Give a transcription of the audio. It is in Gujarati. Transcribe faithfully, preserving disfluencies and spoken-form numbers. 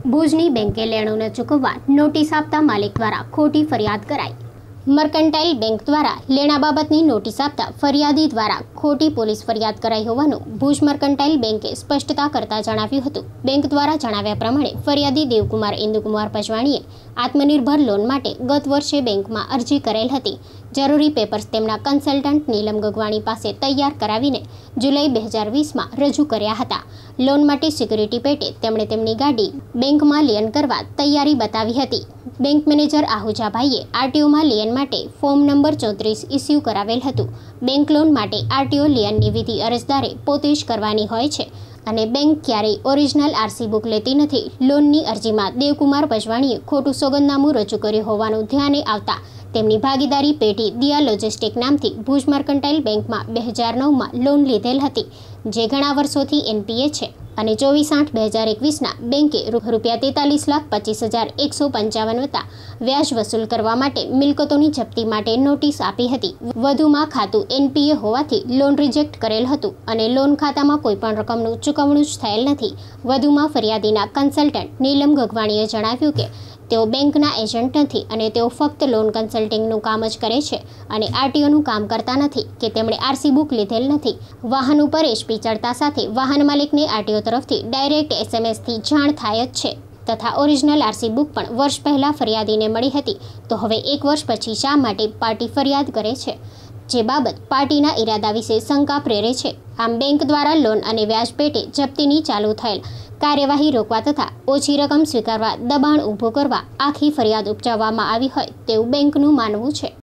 ભુજની બેંકે લેણું ન ચૂકવવા નોટિસ આપતા માલિક દ્વારા ખોટી ફરિયાદ કરાઈ। મર્કન્ટાઇલ બેંક દ્વારા લેણા બાબતની નોટિસ આપતા ફરિયાદી દ્વારા ખોટી પોલીસ ફરિયાદ કરાઈ હોવાનું ભુજ મર્કન્ટાઇલ બેંકે સ્પષ્ટતા કરતા જણાવ્યું હતું। બેંક દ્વારા જણાવ્યા પ્રમાણે ફરિયાદી દેવકુમાર ઇન્દુકુમાર પજવાણીએ આત્મનિર્ભર લોન માટે ગત વર્ષે બેંકમાં અરજી કરેલ હતી। જરૂરી પેપર્સ તેમના કન્સલ્ટન્ટ નીલમ ગગવાણી પાસે તૈયાર કરાવીને જુલાઈ બે હજાર વીસમાં રજૂ કર્યા હતા। લોન માટે સિક્યુરિટી પેટે તેમણે તેમની ગાડી બેંકમાં લિયન કરવા તૈયારી બતાવી હતી। બેંક મેનેજર આહુજાભાઈએ આરટીઓમાં લિયન માટે ફોર્મ નંબર ચોત્રીસ ઇસ્યુ કરાવેલ હતું। બેંક લોન માટે આરટીઓ લિયનની વિધિ અરજદારે પોતે જ કરવાની હોય છે અને બેંક ક્યારેય ઓરિજિનલ આરસી બુક લેતી નથી। લોનની અરજીમાં દેવકુમાર પજવાણીએ ખોટું સોગંદનામું રજૂ કર્યું હોવાનું ધ્યાને આવતા તેમની ભાગીદારી પેઢી દિયા લોજિસ્ટિક નામથી ભુજ મર્કન્ટાઇલ બેંકમાં બે હજાર નવમાં લોન લીધેલ હતી, જે ઘણા વર્ષોથી એનપીએ છે અને ચોવીસ આઠ બે હજાર એકવીસના બેંકે રૂપિયા તેતાલીસ લાખ પચીસ હજાર એકસો પંચાવન વત્તા વ્યાજ વસૂલ કરવા માટે મિલકતોની જપ્તી માટે નોટિસ આપી હતી। વધુમાં ખાતું એનપીએ હોવાથી લોન રિજેક્ટ કરેલ હતું અને લોન ખાતામાં કોઈપણ રકમનું ચૂકવણું જ થયેલ નથી। વધુમાં ફરિયાદીના કન્સલ્ટન્ટ નીલમ ગગવાણીએ જણાવ્યું કે તેઓ બેંકના એજન્ટ નથી અને તેઓ ફક્ત લોન કન્સલ્ટિંગનું કામ જ કરે છે અને આરટીઓનું કામ કરતા નથી કે તેમણે આરસી બુક લીધેલ નથી। વાહન ઉપર એચપી ચડતા સાથે વાહન માલિકને આરટીઓ તરફથી ડાયરેક્ટ એસએમએસથી જાણ થાય જ છે તથા ઓરિજિનલ આરસી બુક પણ વર્ષ પહેલાં ફરિયાદીને મળી હતી, તો હવે એક વર્ષ પછી શા માટે પાર્ટી ફરિયાદ કરે છે, જે બાબત પાર્ટીના ઇરાદા વિશે શંકા પ્રેરે છે। આમ બેંક દ્વારા લોન અને વ્યાજ પેટે જપ્તીની ચાલુ થયેલ કાર્યવાહી રોકવા તથા ઓછી રકમ સ્વીકારવા દબાણ ઊભું કરવા આખી ફરિયાદ ઉપજાવવામાં આવી હોય તેવું બેંકનું માનવું છે।